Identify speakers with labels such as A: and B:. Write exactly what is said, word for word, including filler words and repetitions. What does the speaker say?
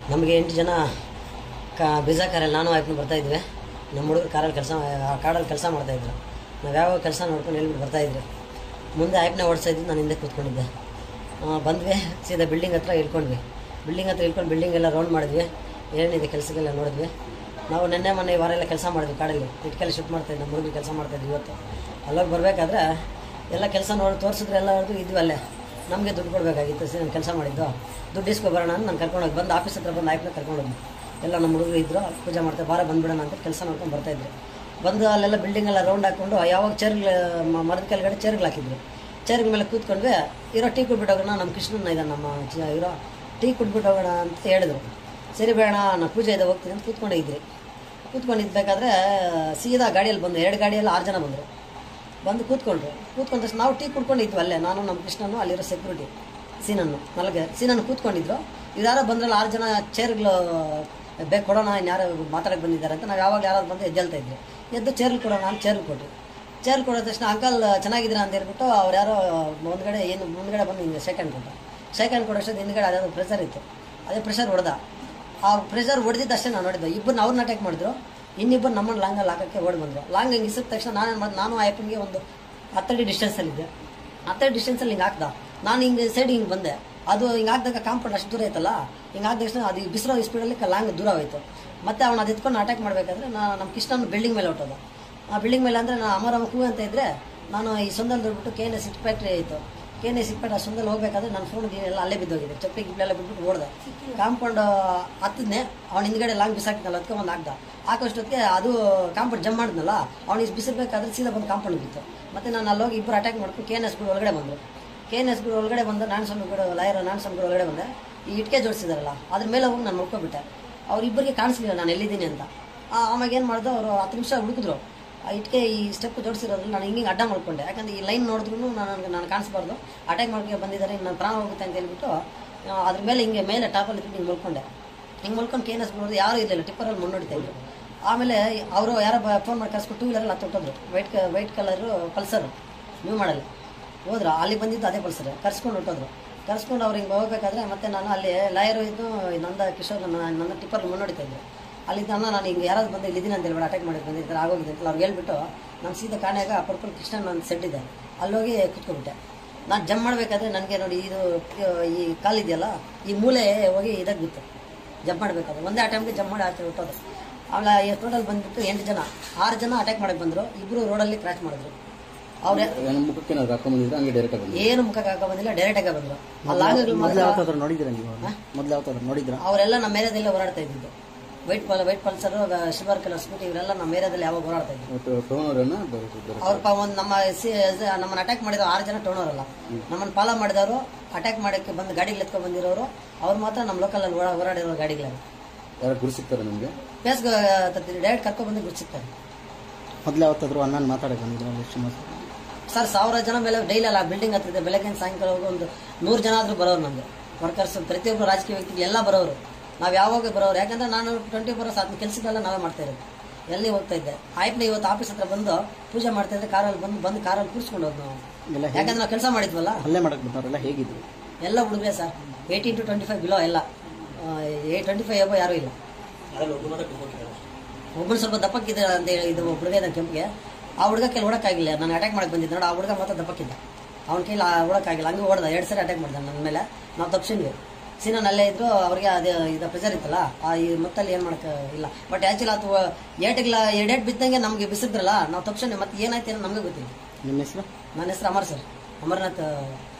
A: ನಮಗೆ ಎಂಟು ಜನ ಕಾ ಬಿಜಾ ಕಾರಲ್ಲಿ ನಾನು ಆಯ್ತು ಬರ್ತಾಯಿದ್ವಿ. ನಮ್ಮ ಹುಡುಗರು ಕಾರಲ್ಲಿ ಕೆಲಸ ಕಾಡಲ್ಲಿ ಕೆಲಸ ಮಾಡ್ತಾಯಿದ್ರು. ನಾವು ಯಾವ ಕೆಲಸ ನೋಡ್ಕೊಂಡು ಹೇಳ್ಬಿಟ್ಟು ಬರ್ತಾಯಿದ್ರು. ಮುಂದೆ ಆಯ್ಪನೆ ಓಡಿಸ್ತಾಯಿದ್ವಿ, ನಾನು ಹಿಂದೆ ಕೂತ್ಕೊಂಡಿದ್ದೆ. ಬಂದ್ವಿ, ಸೀದಾ ಬಿಲ್ಡಿಂಗ್ ಹತ್ರ ಇಳ್ಕೊಂಡ್ವಿ. ಬಿಲ್ಡಿಂಗ್ ಹತ್ರ ಇಳ್ಕೊಂಡು ಬಿಲ್ಡಿಂಗ್ ಎಲ್ಲ ರೌಂಡ್ ಮಾಡಿದ್ವಿ. ಏನಿದೆ ಕೆಲಸಕ್ಕೆಲ್ಲ ನೋಡಿದ್ವಿ. ನಾವು ನೆನ್ನೆ ಮೊನ್ನೆ ವಾರ ಎಲ್ಲ ಕೆಲಸ ಮಾಡಿದ್ವಿ ಕಾಡಲ್ಲಿ, ಇಟ್ಕೆಲ್ಲ ಶಿಫ್ಟ್ ಮಾಡ್ತಾಯಿದ್ವಿ. ನಮ್ಮ ಹುಡುಗರು ಕೆಲಸ ಮಾಡ್ತಾಯಿದ್ವಿ. ಇವತ್ತು ಅಲ್ಲೋಗಿ ಬರಬೇಕಾದ್ರೆ ಎಲ್ಲ ಕೆಲಸ ನೋಡಿ ತೋರಿಸಿದ್ರೆ ಎಲ್ಲರೂ ಇದ್ವಿ ಅಲ್ಲೇ. ನಮಗೆ ದುಡ್ಡು ಕೊಡಬೇಕಾಗಿತ್ತು. ಸರಿ ನಾನು ಕೆಲಸ ಮಾಡಿದ್ದು ದುಡ್ಡು ಇಸ್ಕೊಬರೋಣ ಅಂತ ನಾನು ಕರ್ಕೊಂಡೋಗಿ ಬಂದು ಆಫೀಸ್ ಹತ್ರ ಬಂದು ಆಯ್ಪನ್ನ ಕರ್ಕೊಂಡೋಗಿ ಎಲ್ಲ ನಮ್ಮ ಹುಡುಗರು ಇದ್ದರು. ಪೂಜೆ ಮಾಡ್ತಾರೆ, ಬಾರ ಬಂದುಬಿಡೋಣ ಅಂತ ಕೆಲಸ ನೋಡ್ಕೊಂಡು ಬರ್ತಾಯಿದ್ರು. ಬಂದು ಅಲ್ಲೆಲ್ಲ ಬಿಲ್ಡಿಂಗೆಲ್ಲ ರೌಂಡ್ ಹಾಕ್ಕೊಂಡು ಯಾವಾಗ ಚೇರ್ಗಳು ಮರದ ಕೆಳಗಡೆ ಚೇರ್ಗಳು ಹಾಕಿದ್ರು. ಚೇರ್ಗಳ ಮೇಲೆ ಕೂತ್ಕೊಂಡ್ವಿ. ಇರೋ ಟೀ ಕುಡ್ಬಿಟ್ಟು ಹೋಗೋಣ, ನಮ್ಮ ಕೃಷ್ಣನ ಇದ್ದಾನೆ ನಮ್ಮ ಇರೋ ಟೀ ಕುಡ್ಬಿಟ್ಟು ಹೋಗೋಣ ಅಂತ ಹೇಳಿದ್ರು. ಸರಿ ಬೇಡ ನಾನು ಪೂಜೆ ಇದೆ ಹೋಗ್ತೀನಿ ಅಂತ ಕೂತ್ಕೊಂಡಿದ್ರಿ. ಕೂತ್ಕೊಂಡಿದ್ಬೇಕಾದ್ರೆ ಸೀದಾ ಗಾಡಿಯಲ್ಲಿ ಬಂದು ಎರಡು ಗಾಡಿಯಲ್ಲಿ ಆರು ಜನ ಬಂದರು. ಬಂದು ಕೂತ್ಕೊಂಡ್ರು. ಕೂತ್ಕೊಂಡ ತಕ್ಷಣ ನಾವು ಟೀ ಕುಡ್ಕೊಂಡಿದ್ವಿ ಅಲ್ಲೇ, ನಾನು ನಮ್ಮ ಕೃಷ್ಣನು ಅಲ್ಲಿರೋ ಸೆಕ್ಯೂರಿಟಿ ಸೀನನ್ನು ನಾಲ್ಕು ಸೀನನ್ನು ಕೂತ್ಕೊಂಡಿದ್ರು. ಇವ್ಯಾರೋ ಬಂದ್ರಲ್ಲ ಆರು ಜನ ಚೇರ್ಗಳು ಬೇಕು ಕೊಡೋಣ, ಇನ್ಯಾರೋ ಮಾತಾಡೋಕ್ಕೆ ಬಂದಿದ್ದಾರೆ ಅಂತ ನಾವು ಯಾವಾಗ ಯಾರಾದ್ರು ಬಂದು ಎದ್ದೇಳ್ತಾ ಇದ್ವಿ. ಎದ್ದು ಚೇರ್ಗಳು ಕೊಡೋಣ ಅಂತ ಚೇರ್ಗಳು ಕೊಟ್ಟರು. ಚೇರ್ ಕೊಡೋ ತಕ್ಷಣ ಅಂಕಲ್ ಚೆನ್ನಾಗಿದ್ದೀರಾ ಅಂತ ಹೇಳ್ಬಿಟ್ಟು ಅವ್ರು ಯಾರೋ ಮುಂದ್ಗಡೆ ಏನು ಮುಂದ್ಗಡೆ ಬಂದು ಹಿಂಗೆ ಸೆಕೆಂಡ್ ಕೊಟ್ಟ. ಸೆಕೆಂಡ್ ಕೊಡೋಷ್ಟೊಂದು ಹಿಂದ್ಗಡೆ ಅದಾದ್ರು ಪ್ರೆಷರ್ ಇತ್ತು. ಅದೇ ಪ್ರೆಷರ್ ಹೊಡೆದ. ಆ ಪ್ರೆಷರ್ ಹೊಡೆದಿದ್ದಷ್ಟೇ ನಾನು ನೋಡಿದ್ದು. ಇಬ್ಬರು ಅವ್ರನ್ನ ಅಟ್ಯಾಕ್ ಮಾಡಿದ್ರು, ಇನ್ನಿಬ್ಬರು ನಮ್ಮನ್ನು ಲಾಂಗಲ್ಲಿ ಹಾಕೋಕ್ಕೆ ಓಡಿ ಬಂದರು. ಲಾಂಗ್ ಹಿಂಗೆ ಇಸಿದ ತಕ್ಷಣ ನಾನೇನು ಮಾಡಿದೆ, ನಾನು ಆಯಪ್ಪನಿಗೆ ಒಂದು ಹತ್ತಡಿ ಡಿಸ್ಟೆನ್ಸಲ್ಲಿದ್ದೆ. ಹತ್ತಡಿ ಡಿಸ್ಟೆನ್ಸಲ್ಲಿ ಹಿಂಗೆ ಹಾಕ್ದ. ನಾನು ಹಿಂಗೆ ಸೈಡ್ ಹಿಂಗೆ ಬಂದೆ. ಅದು ಹಿಂಗೆ ಹಾಕಿದಾಗ ಕಾಂಪೌಂಡ್ ಅಷ್ಟು ದೂರ ಐತಲ್ಲ, ಹಿಂಗೆ ಹಾಕಿದ ತಕ್ಷಣ ಅದು ಬಿಸಿರೋ ಸ್ಪೀಡಲ್ಲಿ ಲಾಂಗ್ ದೂರ ಹೋಯಿತು. ಮತ್ತು ಅವ್ನು ಅದು ಎತ್ಕೊಂಡು ಅಟ್ಯಾಕ್ ಮಾಡಬೇಕಾದ್ರೆ ನಾನು ನಮ್ಮ ಕೃಷ್ಣನ ಬಿಲ್ಡಿಂಗ್ ಮೇಲೆ ಹೊಟ್ಟೋದು. ಆ ಬಿಲ್ಡಿಂಗ್ ಮೇಲೆ ಅಂದರೆ ನಾನು ಅಮರ ಹೂ ಅಂತ ಇದ್ದರೆ ನಾನು ಈ ಸೊಂದಲ್ಲಿ ದುಡ್ಬಿಟ್ಟು ಕೆ ಎನ್ ಎಸ್ ಸಿಟ್ ಫ್ಯಾಕ್ಟ್ರಿ ಆಯಿತು. ಕೆ ಎನ್ ಎಸ್ ಸಿಟ್ ಫ್ಯಾಕ್ಟ್ರಿ ಆ ಸೊಂದಲ್ಲಿ ಹೋಗಬೇಕಾದ್ರೆ ನನ್ನ ಫೋನ್ ಎಲ್ಲ ಅಲ್ಲೇ ಬಿದ್ದೋಗಿದೆ. ಚಪ್ಪಲಿ ಗಿಪ್ಪಲೆಲ್ಲ ಬಿಟ್ಬಿಟ್ಟು ಓಡಿದೆ. ಕಾಂಪೌಂಡ್ ಹತ್ತಿದ್ನೆ, ಅವ್ನು ಹಿಂದ್ಗಡೆ ಲಾಂಗ್ ಬಿಸಾಕಿದ್ನಲ್ಲ ಅದಕ್ಕೆ ಒಂದು ಹಾಕ್ದ. ಹಾಕೋಷ್ಟೊತ್ತಿಗೆ ಅದು ಕಾಂಪೌಂಡ್ ಜಂಪ್ ಮಾಡಿದ್ನಲ್ಲ, ಅವ್ನಿಗೆ ಬಿಸಿರ್ಬೇಕಾದ್ರೆ ಸೀದಾ ಬಂದು ಕಾಂಪೌಂಡ್ ಬಿತ್ತು. ಮತ್ತು ನಾನು ಅಲ್ಲೋಗಿ ಇಬ್ಬರು ಅಟ್ಯಾಕ್ ಮಾಡ್ಕೊಂಡು ಕೆ ಎನ್ ಎಸ್ ಗುಡಿ ಒಳಗಡೆ ಬಂದರು. ಕೆ ಎನ್ ಎಸ್ ಗುಡಿ ಒಳಗಡೆ ಬಂದು ನಾನು ಸ್ವಾಮಿ ಗುಡಿ ಲಾಯರ್ ನಾನು ಸ್ವಾಮಿ ಗುಡಿ ಒಳಗಡೆ ಬಂದೆ. ಈ ಇಟ್ಕೆ ಜೋಡಿಸಿದಾರಲ್ಲ ಅದ್ರ ಮೇಲೆ ಹೋಗಿ ನಾನು ನೋಡ್ಕೊಬಿಟ್ಟೆ. ಅವ್ರಿಬ್ಬರಿಗೆ ಕಾಣಿಸ್ಲಿಲ್ಲ ನಾನು ಎಲ್ಲಿದ್ದೀನಿ ಅಂತ. ಆವಾಗ ಏನು ಮಾಡಿದೆ, ಅವರು ಹತ್ತು ನಿಮಿಷ ಹುಡುಕಿದ್ರು. ಆ ಇಟ್ಕೆ ಈ ಸ್ಟೆಪ್ ಜೋಡಿಸಿರೋದ್ರಲ್ಲಿ ನಾನು ಹಿಂಗೆ ಅಡ್ಡ ಮಾಡ್ಕೊಂಡೆ. ಯಾಕಂದರೆ ಈ ಲೈನ್ ನೋಡಿದ್ರು ನನಗೆ ನಾನು ಕಾಣಿಸ್ಬಾರ್ದು, ಅಟ್ಯಾಕ್ ಮಾಡ್ಕೊಂಡು ಬಂದಿದ್ದಾರೆ, ನನ್ನ ಪ್ರಾಣ ಹೋಗುತ್ತೆ ಅಂತ ಹೇಳ್ಬಿಟ್ಟು ಅದ್ರ ಮೇಲೆ ಹಿಂಗೆ ಮೇಲೆ ಟಾಪಲ್ಲಿ ಇಟ್ಟು ಹಿಂಗೆ ಮಲ್ಕೊಂಡೆ. ಹಿಂಗೆ ಮಲ್ಕೊಂಡು ಕೆ ಎನ್ ಎಸ್ ಬಿಡೋದು ಯಾರೂ ಇರಲಿಲ್ಲ, ಟಿಪ್ಪರಲ್ಲಿ ಮುನ್ನೋಡ್ತಾ ಇದ್ರು. ಆಮೇಲೆ ಅವರು ಯಾರೋ ಫೋನ್ ಮಾಡಿ ಕರ್ಸ್ಕೊಂಡು ಟೂ ವೀಲರಲ್ಲಿ ಹತ್ತು ಹೊಟ್ಟೋದ್ರು. ವೈಟ್ ಕ white colour Pulsar new model ಹೋದ್ರು. ಅಲ್ಲಿ ಬಂದಿದ್ದು ಅದೇ ಪಲ್ಸರ್ ಕರ್ಸ್ಕೊಂಡು ಹೊಟ್ಟೋದ್ರು. ಕರ್ಸ್ಕೊಂಡು ಅವ್ರು ಹಿಂಗೆ ಹೋಗ್ಬೇಕಾದ್ರೆ ಮತ್ತೆ ನಾನು ಅಲ್ಲಿ ಲಾಯರು ಇದ್ದು ನಂದ ಕಿಶೋರ್ ನನ್ನ ನನ್ನ ಟಿಪ್ಪರಲ್ಲಿ ಮುನ್ನೋಡ್ತಾ ಇದ್ರು. ಅಲ್ಲಿದ್ದ ನಾನು ಹಿಂಗೆ ಯಾರಾದ್ರು ಬಂದು ಇಲ್ಲಿದ್ದೀನಿ ಅಂತ ಹೇಳ್ಬಿಟ್ಟು ಅಟ್ಯಾಕ್ ಮಾಡಿ ಬಂದಿರ್ತಾರೆ ಆಗೋಗಿದೆ ಅಂತ ಅವ್ರು ಹೇಳ್ಬಿಟ್ಟು ನಾನು ಸೀದಾ ಕಾಣೆಯಾಗ ಪರ್ಪಲ್ ಕೃಷ್ಣ ನನ್ನ ಸೆಟ್ ಇದೆ ಅಲ್ಲೋಗಿ ಕುತ್ಕೊಬಿಟ್ಟೆ. ನಾನು ಜಂಪ್ ಮಾಡಬೇಕಾದ್ರೆ ನನಗೆ ನೋಡಿ ಇದು ಈ ಕಾಲಿದೆಯಲ್ಲ ಈ ಮೂಲೆ ಹೋಗಿ ಇದಕ್ಕೆ ಬಿತ್ತು. ಜಂಪ್ ಮಾಡಬೇಕಾದ್ರೆ ಒಂದೇ ಆ ಟೈಮ್ಗೆ ಜಂಪ್ ಮಾಡಿ ಆಚೆ ಹೊಟ್ಟೋದು. ಆಮೇಲೆ ಟೋಟಲ್ ಬಂದುಬಿಟ್ಟು ಎಂಟು ಜನ, ಆರು ಜನ ಅಟ್ಯಾಕ್ ಮಾಡಕ್ಕೆ ಬಂದರು. ಇಬ್ಬರು ರೋಡಲ್ಲಿ ಕ್ರಾಶ್ ಮಾಡಿದ್ರು. ಅವ್ರೆ ಏನು ಮುಖಕ್ಕೆ ಹಾಕೋ ಬಂದಿಲ್ಲ, ಡೈರೆಕ್ಟಾಗಿ ಬಂದರು. ಅವರೆಲ್ಲ ನಮ್ಮ ಏರಿಯಾದಲ್ಲಿ ಓಡಾಡ್ತಾ ಇದ್ದಿದ್ದು. ವೈಟ್ ಪಲ್ white Pulsar silver colour Scooty ಇವರೆಲ್ಲ ನಮ್ಮ ಏರಿಯಾದಲ್ಲಿ ಯಾವಾಗ ಓಡಾಡ್ತಾ ಇದ್ರು. ಅವ್ರ ಒಂದು ನಮ್ಮ ನಮ್ಮನ್ನು ಅಟ್ಯಾಕ್ ಮಾಡಿದ್ರು ಆರು ಜನ ಟೋನರ್ ಅಲ್ಲ, ನಮ್ಮನ್ನು ಫಾಲೋ ಮಾಡಿದವರು ಅಟ್ಯಾಕ್ ಮಾಡೋಕ್ಕೆ ಬಂದು ಗಾಡಿಗಳು ಎತ್ಕೊಂಡು ಬಂದಿರೋರು ಅವ್ರು ಮಾತ್ರ ನಮ್ಮ ಲೋಕಲಲ್ಲಿ ಓಡಾ ಓಡಾಡಿರೋ ಗಾಡಿಗಳಲ್ಲಿ
B: ಯಾರು ಗುರು ಸಿಗ್ತಾರೆ ನಮಗೆ
A: ಫೇಸ್ ಡೈರೆಕ್ಟ್ ಕರ್ಕೊಂಡು ಬಂದು ಗುರು ಸಿಗ್ತಾರೆ.
C: ಮೊದಲು ಯಾವತ್ತಾದ್ರು ಅನ್ನ ಮಾತಾಡಕ್ಕೆ ಬಂದಿದ್ರು
A: ಸರ್? ಸಾವಿರ ಜನ ಮೇಲೆ ಡೈಲಿ ಅಲ್ಲ ಬಿಲ್ಡಿಂಗ್ ಹತ್ತಿದೆ. ಬೆಳಗ್ಗೆ ಸಾಯಂಕಾಲ ಹೋಗಿ ಒಂದು ನೂರು ಜನ ಆದರೂ ಬರೋರು ನಮಗೆ ವರ್ಕರ್ಸ್, ಪ್ರತಿಯೊಬ್ಬರು ರಾಜಕೀಯ ವ್ಯಕ್ತಿಗಳು ಎಲ್ಲ ಬರೋರು. ನಾವು ಯಾವಾಗ ಬರೋರು, ಯಾಕಂದರೆ ನಾನು ಟ್ವೆಂಟಿ ಫೋರ್ ಅವರ್ಸ್ ಅದನ್ನ ಕೆಲಸದಲ್ಲ ನಾವೇ ಮಾಡ್ತಾ ಇರೋದು. ಎಲ್ಲಿ ಹೋಗ್ತಾ ಇದ್ದೆ ಆಯ್ಪನ ಇವತ್ತು ಆಫೀಸ್ ಹತ್ರ ಬಂದು ಪೂಜೆ ಮಾಡ್ತಾ ಇದ್ದೆ. ಕಾರಲ್ಲಿ ಬಂದು ಬಂದು ಕಾರಲ್ಲಿ ಕೂರಿಸ್ಕೊಂಡು ಹೋದ್ ನಾವು, ಯಾಕಂದ್ರೆ ನಾವು ಕೆಲಸ ಮಾಡಿದ್ವಲ್ಲ.
C: ಅಲ್ಲೇ ಮಾಡಕ್ಕೆ ಬಂದವರೆಲ್ಲ ಹೇಗಿದ್ರು?
A: ಎಲ್ಲ ಹುಡುಗ್ರೆ sir, eighteen to twenty five below ಎಲ್ಲ, ಏ ಟ್ವೆಂಟಿ ಫೈವ್ ಎಬೋ ಯಾರೂ ಇಲ್ಲ. ಒಬ್ಬರು ಸ್ವಲ್ಪ ದಪ್ಪಕ್ಕಿದೆ ಅಂತ ಹೇಳಿ ಇದು ಹುಡುಗ ಇದ್ದ ಕೆಂಪಿಗೆ. ಆ ಹುಡುಗ ಕೈಲಿ ಓಡೋಕ್ಕಾಗಿಲ್ಲ, ನಾನು ಅಟ್ಯಾಕ್ ಮಾಡಕ್ಕೆ ಬಂದಿದ್ದೆ ನೋಡಿ. ಆ ಹುಡುಗ ಮಾತ್ರ ದಪ್ಪಕ್ಕಿದ್ದ, ಅವ್ನ ಕೈಲಿ ಓಡೋಕ್ಕಾಗಿಲ್ಲ. ಹಂಗೆ ಓಡ್ದ, ಎರಡು ಸರಿ ಅಟ್ಯಾಕ್ ಮಾಡಿದೆ ನನ್ನ ಮೇಲೆ. ನಾವು ತಪ್ಪಿಸಿದ್ವಿ. ಸೀನನ್ ಅಲ್ಲೇ ಇದ್ರು, ಅವ್ರಿಗೆ ಅದೇ ಇದು ಪ್ರೆಷರ್ ಇತ್ತಲ್ಲ, ಆ ಈ ಮತ್ತಲ್ಲಿ ಏನು ಮಾಡೋಕ್ಕೆ ಇಲ್ಲ. ಬಟ್ ಆ್ಯಕ್ಚುಲಿ ಅದು ಏಟಿಗ್ಲ ಎರಡೇಟ್ ಬಿದ್ದಂಗೆ ನಮಗೆ ಬಿಸಿದ್ರಲ್ಲ, ನಾವು ತಪ್ಪಿಸಿದ್ವಿ. ಮತ್ತೆ ಏನಾಯ್ತು ಏನೋ ನಮಗೆ ಗೊತ್ತಿಲ್ಲ.
C: ನಿಮ್ಮ ಹೆಸರು?
A: ನನ್ನ ಹೆಸರು ಅಮರ್ ಸರ್, ಅಮರ್ನಾಥ್